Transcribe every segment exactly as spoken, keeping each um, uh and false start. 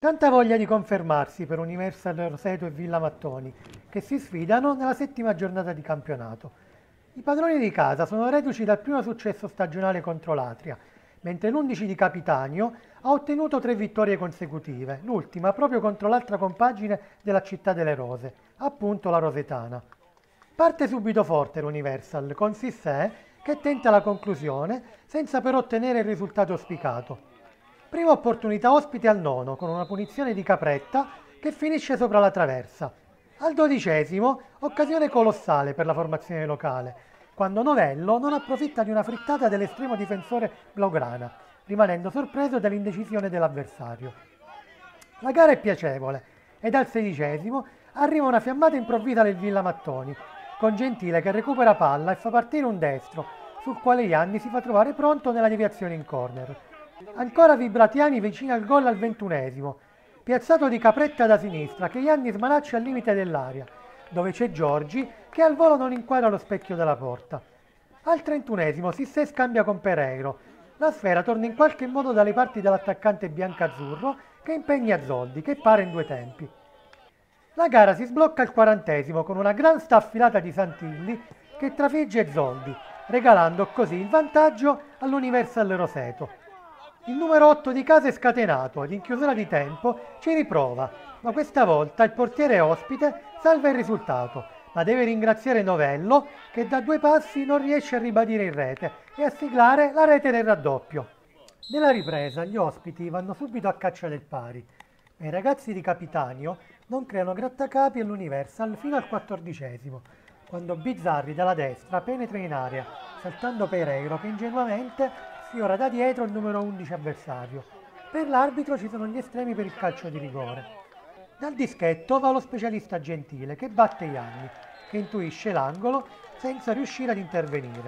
Tanta voglia di confermarsi per Universal Roseto e Villa Mattoni, che si sfidano nella settima giornata di campionato. I padroni di casa sono reduci dal primo successo stagionale contro l'Atria, mentre l'undici di Capitanio ha ottenuto tre vittorie consecutive, l'ultima proprio contro l'altra compagine della Città delle Rose, appunto la Rosetana. Parte subito forte l'Universal, con Sissé che tenta la conclusione senza però ottenere il risultato auspicato. Prima opportunità ospite al nono, con una punizione di Capretta che finisce sopra la traversa. Al dodicesimo, occasione colossale per la formazione locale, quando Novello non approfitta di una frittata dell'estremo difensore blaugrana, rimanendo sorpreso dall'indecisione dell'avversario. La gara è piacevole e dal sedicesimo arriva una fiammata improvvisa del Villa Mattoni, con Gentile che recupera palla e fa partire un destro, sul quale Ianni si fa trovare pronto nella deviazione in corner. Ancora Vibratiani vicino al gol al ventunesimo, piazzato di Capretta da sinistra che Ianni smanaccia al limite dell'area, dove c'è Giorgi che al volo non inquadra lo specchio della porta. Al trentunesimo Sissé scambia con Pereiro, la sfera torna in qualche modo dalle parti dell'attaccante biancazzurro che impegna Zoldi che pare in due tempi. La gara si sblocca al quarantesimo con una gran staffilata di Santilli che trafigge Zoldi, regalando così il vantaggio all'Universal Roseto. Il numero otto di casa è scatenato ed in chiusura di tempo ci riprova, ma questa volta il portiere ospite salva il risultato, ma deve ringraziare Novello che da due passi non riesce a ribadire in rete e a siglare la rete del raddoppio. Nella ripresa gli ospiti vanno subito a caccia del pari, ma i ragazzi di Capitanio non creano grattacapi all'Universal fino al quattordicesimo, quando Bizzarri dalla destra penetra in area, saltando Pereiro che ingenuamente sfiora da dietro il numero undici avversario. Per l'arbitro ci sono gli estremi per il calcio di rigore. Dal dischetto va lo specialista Gentile che batte Ianni, che intuisce l'angolo senza riuscire ad intervenire.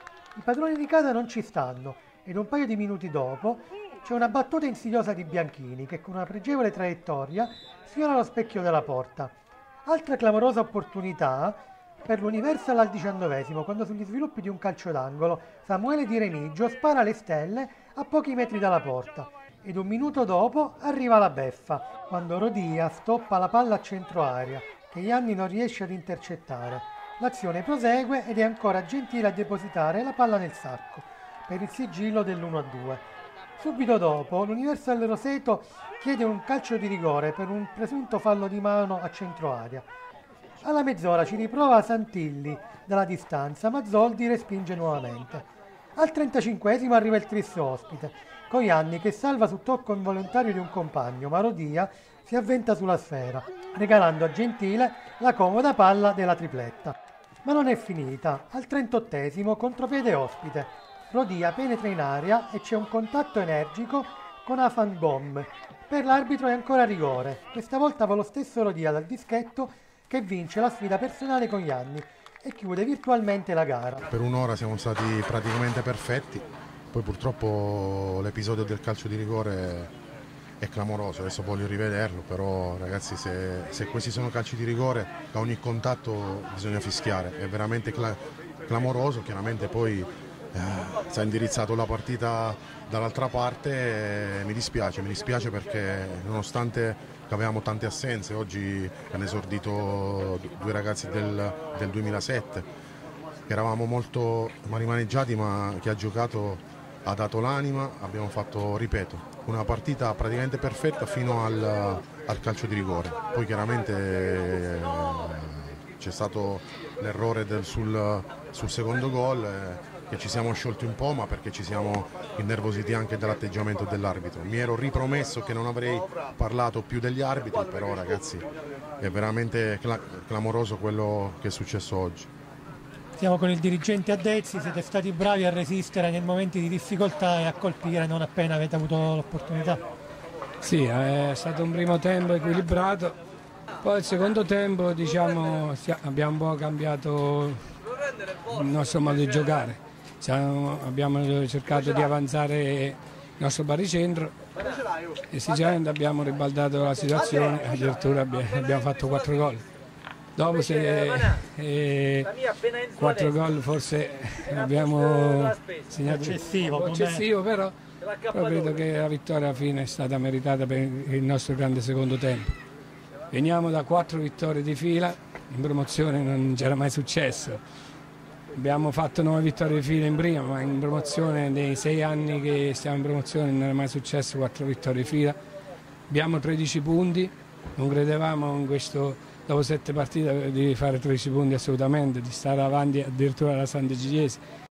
I padroni di casa non ci stanno ed un paio di minuti dopo c'è una battuta insidiosa di Bianchini che con una pregevole traiettoria sfiora lo specchio della porta. Altra clamorosa opportunità per l'Universal al diciannovesimo, quando sugli sviluppi di un calcio d'angolo Samuele Di Remigio spara le stelle a pochi metri dalla porta ed un minuto dopo arriva la beffa, quando Rodia stoppa la palla a centro area che Ianni non riesce ad intercettare. L'azione prosegue ed è ancora Gentile a depositare la palla nel sacco per il sigillo dell'uno a due. Subito dopo l'Universal Roseto chiede un calcio di rigore per un presunto fallo di mano a centro area. Alla mezz'ora ci riprova Santilli dalla distanza, ma Zoldi respinge nuovamente. Al trentacinquesimo arriva il tris ospite, con Ianni che salva su tocco involontario di un compagno, ma Rodia si avventa sulla sfera, regalando a Gentile la comoda palla della tripletta. Ma non è finita. Al trentottesimo contropiede ospite. Rodia penetra in aria e c'è un contatto energico con Afan Bom. Per l'arbitro è ancora rigore. Questa volta va lo stesso Rodia dal dischetto che vince la sfida personale con Ianni e chiude virtualmente la gara. Per un'ora siamo stati praticamente perfetti, poi purtroppo l'episodio del calcio di rigore è clamoroso, adesso voglio rivederlo, però ragazzi se, se questi sono calci di rigore da ogni contatto bisogna fischiare, è veramente cla- clamoroso, chiaramente poi eh, si è indirizzato la partita dall'altra parte e mi dispiace, mi dispiace perché nonostante che avevamo tante assenze, oggi hanno esordito due ragazzi del, del duemilasette, che eravamo molto rimaneggiati, ma chi ha giocato ha dato l'anima, abbiamo fatto, ripeto, una partita praticamente perfetta fino al, al calcio di rigore. Poi chiaramente eh, c'è stato l'errore del, sul, sul secondo gol, eh, che ci siamo sciolti un po', ma perché ci siamo innervositi anche dall'atteggiamento dell'arbitro. Mi ero ripromesso che non avrei parlato più degli arbitri, però ragazzi è veramente cla- clamoroso quello che è successo oggi. Siamo con il dirigente Addezzi, siete stati bravi a resistere nei momenti di difficoltà e a colpire non appena avete avuto l'opportunità. Sì, è stato un primo tempo equilibrato, poi il secondo tempo diciamo abbiamo un po' cambiato il nostro modo di giocare. Siamo, abbiamo cercato di avanzare il nostro baricentro e sinceramente abbiamo ribaltato la situazione, addirittura abbiamo fatto quattro gol. dopo se eh, quattro gol forse abbiamo segnato eccessivo, eccessivo però, però credo che la vittoria alla fine è stata meritata per il nostro grande secondo tempo. Veniamo da quattro vittorie di fila, in promozione non c'era mai successo. Abbiamo fatto nove vittorie di fila in prima, ma in promozione, nei sei anni che stiamo in promozione, non era mai successo quattro vittorie di fila. Abbiamo tredici punti, non credevamo in questo, dopo sette partite, di fare tredici punti assolutamente, di stare avanti addirittura alla Sant'Egidiese.